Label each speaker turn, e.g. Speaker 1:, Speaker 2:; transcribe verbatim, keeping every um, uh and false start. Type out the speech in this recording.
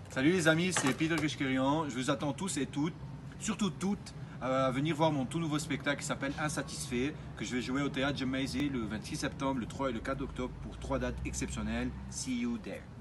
Speaker 1: Salut les amis, c'est Peter Gueshkerian. Je vous attends tous et toutes, surtout toutes, à venir voir mon tout nouveau spectacle qui s'appelle Insatisfait, que je vais jouer au théâtre Jemaisy le vingt-six septembre, le trois et le quatre octobre pour trois dates exceptionnelles. See you there.